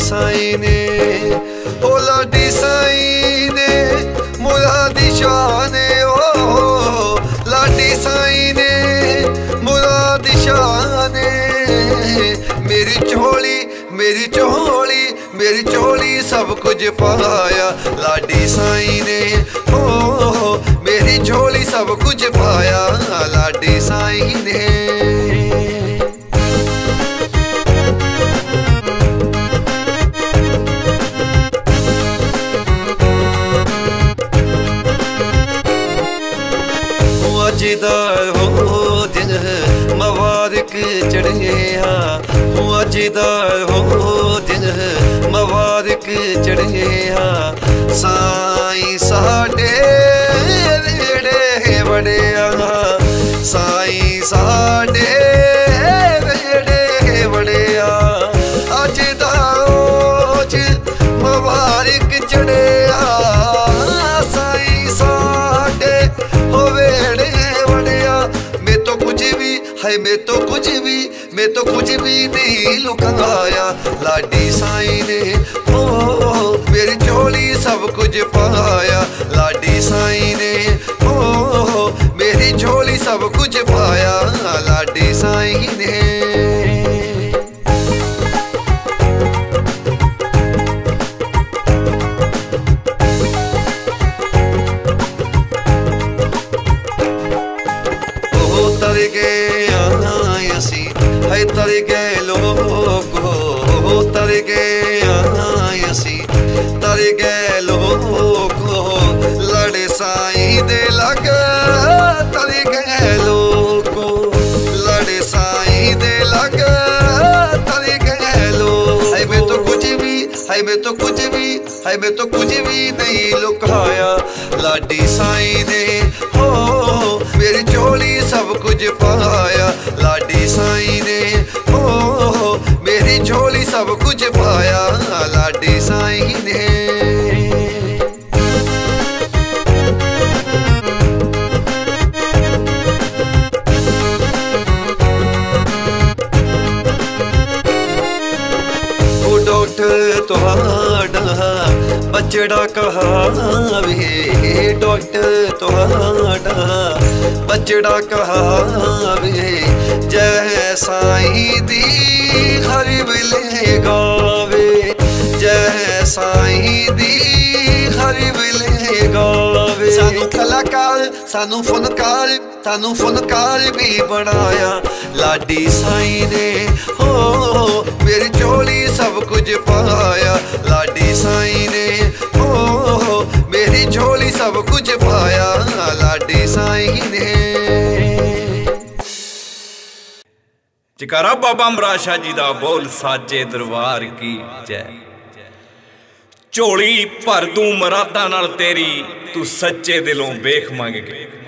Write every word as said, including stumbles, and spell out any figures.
साईं ने, ओ लाडी साईं ने मुरादी शान ओ, लाडी साईं ने मुरादी शान। मेरी झोली मेरी झोली मेरी झोली सब कुछ पाया लाडी साईं ने, ओ मेरी झोली सब कुछ पाया लाडी साईं ने। अजदार हो दिन मुबारक चढ़े हाँ, अजदार हो दिन मुबारक चढ़े हाँ। साईं साडे वेड़े बड़े हाँ, साईं साडे वेड़े बड़े हाँ। अजदार मुबारक चढ़े हाँ, साईं साडे हो वेड़े है। मैं तो कुछ भी मैं तो कुछ भी नहीं लुकाया लाडी साईं ने, ओ मेरी झोली सब कुछ पाया लाडी साईं ने, ओ मेरी झोली सब कुछ पाया लाडी साईं ने। तर गए है तर गए लोग हो, तर गए असी तर गए लोग हो। लड़े साईं दे लग तर गए लोग, लड़े साईं दे लग तर गए लोग। है मैं तो कुछ भी है मैं तो कुछ भी है मैं तो कुछ भी नहीं लुकाया लाडी साईं ने, हो मेरी झोली सब कुछ पाया लाडी साईं ने, ओ मेरी झोली सब कुछ पाया लाडी साईं ने। ओ डॉक्टर तुहाडा बचड़ा कहा वे, डॉक्टर तुहाडा बचड़ा कहा वे। जय साईं दी हर विले गावे, जय साईं दी हर विले गावे। सानू कलाकार सानू फनकार सानू फनकार भी बनाया लाडी साईं ने, हो मेरी झोली सब कुछ पाया लाडी साईं ने, ओ मेरी झोली सब कुछ पाया लाडी साईं ने। जयकारा बाबा अमरा शाह जी दा बोल साजे दरबार की जय। झोली भर दूं मरादा नाल तेरी, तू सच्चे दिलों बेख मंग के।